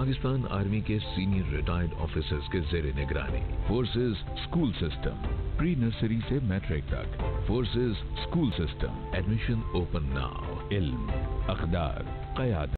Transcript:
Pakistan army के senior retired officers के ज़ेरे निगरानी। Forces school system, pre nursery से मैट्रिक तक। Forces school system, admission open now. इल्म, अखदार, क़यादत।